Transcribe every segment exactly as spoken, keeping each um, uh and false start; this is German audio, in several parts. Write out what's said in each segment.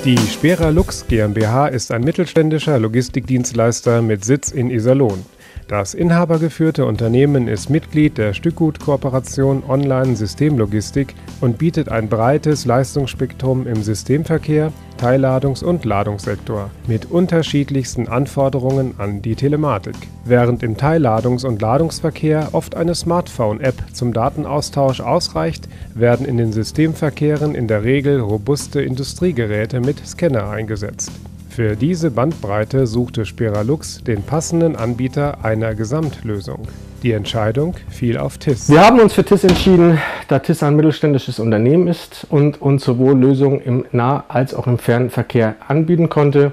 Die Spera Lux GmbH ist ein mittelständischer Logistikdienstleister mit Sitz in Iserlohn. Das inhabergeführte Unternehmen ist Mitglied der Stückgut-Kooperation Online Systemlogistik und bietet ein breites Leistungsspektrum im Systemverkehr, Teilladungs- und Ladungssektor mit unterschiedlichsten Anforderungen an die Telematik. Während im Teilladungs- und Ladungsverkehr oft eine Smartphone-App zum Datenaustausch ausreicht, werden in den Systemverkehren in der Regel robuste Industriegeräte mit Scanner eingesetzt. Für diese Bandbreite suchte Spera Lux den passenden Anbieter einer Gesamtlösung. Die Entscheidung fiel auf T I S. Wir haben uns für T I S entschieden, da T I S ein mittelständisches Unternehmen ist und uns sowohl Lösungen im Nah- als auch im Fernverkehr anbieten konnte.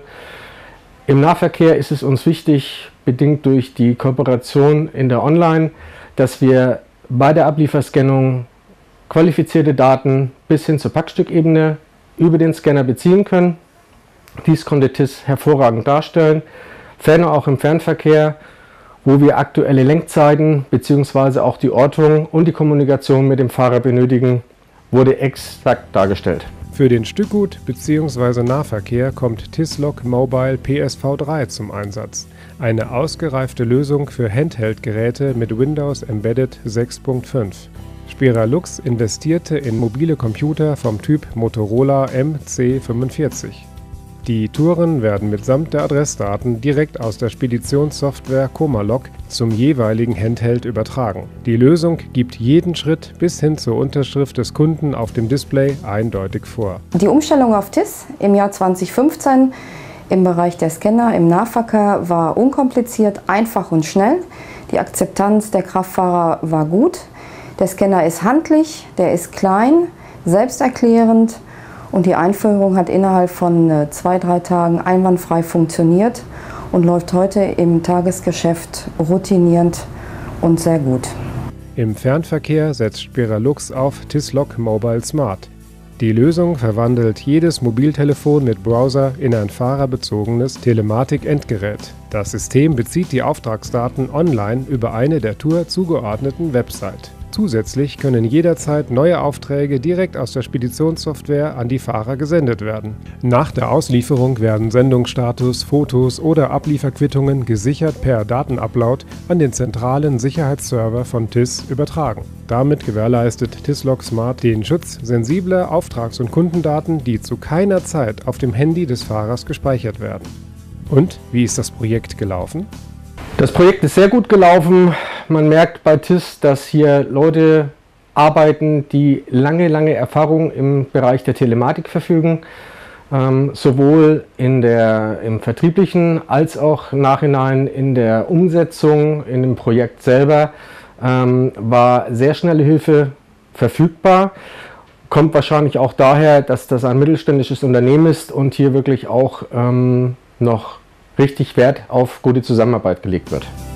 Im Nahverkehr ist es uns wichtig, bedingt durch die Kooperation in der Online, dass wir bei der Ablieferscannung qualifizierte Daten bis hin zur Packstückebene über den Scanner beziehen können. Dies konnte T I S hervorragend darstellen, ferner auch im Fernverkehr, wo wir aktuelle Lenkzeiten bzw. auch die Ortung und die Kommunikation mit dem Fahrer benötigen, wurde exakt dargestellt. Für den Stückgut- bzw. Nahverkehr kommt Tislog Mobile P S V drei zum Einsatz, eine ausgereifte Lösung für Handheld-Geräte mit Windows Embedded sechs Punkt fünf. Spera Lux investierte in mobile Computer vom Typ Motorola M C fünfundvierzig. Die Touren werden mitsamt der Adressdaten direkt aus der Speditionssoftware Comalog zum jeweiligen Handheld übertragen. Die Lösung gibt jeden Schritt bis hin zur Unterschrift des Kunden auf dem Display eindeutig vor. Die Umstellung auf T I S im Jahr zweitausendfünfzehn im Bereich der Scanner im Nahverkehr war unkompliziert, einfach und schnell. Die Akzeptanz der Kraftfahrer war gut. Der Scanner ist handlich, der ist klein, selbsterklärend. Und die Einführung hat innerhalb von zwei, drei Tagen einwandfrei funktioniert und läuft heute im Tagesgeschäft routinierend und sehr gut. Im Fernverkehr setzt Spera Lux auf Tislog Mobile Smart. Die Lösung verwandelt jedes Mobiltelefon mit Browser in ein fahrerbezogenes Telematik-Endgerät. Das System bezieht die Auftragsdaten online über eine der Tour zugeordneten Website. Zusätzlich können jederzeit neue Aufträge direkt aus der Speditionssoftware an die Fahrer gesendet werden. Nach der Auslieferung werden Sendungsstatus, Fotos oder Ablieferquittungen gesichert per Datenupload an den zentralen Sicherheitsserver von T I S übertragen. Damit gewährleistet Tislog Smart den Schutz sensibler Auftrags- und Kundendaten, die zu keiner Zeit auf dem Handy des Fahrers gespeichert werden. Und wie ist das Projekt gelaufen? Das Projekt ist sehr gut gelaufen. Man merkt bei T I S, dass hier Leute arbeiten, die lange, lange Erfahrung im Bereich der Telematik verfügen. Ähm, sowohl in der, im Vertrieblichen als auch nachhinein in der Umsetzung, in dem Projekt selber, ähm, war sehr schnelle Hilfe verfügbar. Kommt wahrscheinlich auch daher, dass das ein mittelständisches Unternehmen ist und hier wirklich auch ähm, noch richtig Wert auf gute Zusammenarbeit gelegt wird.